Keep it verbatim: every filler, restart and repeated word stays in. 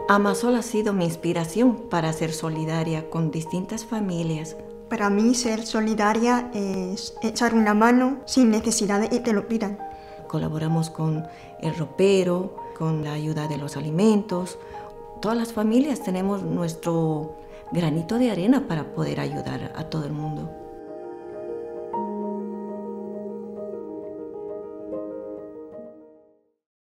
Amasol ha sido mi inspiración para ser solidaria con distintas familias. Para mí ser solidaria es echar una mano sin necesidad de que te lo pidan. Colaboramos con el ropero, con la ayuda de los alimentos. Todas las familias tenemos nuestro granito de arena para poder ayudar a todo el mundo.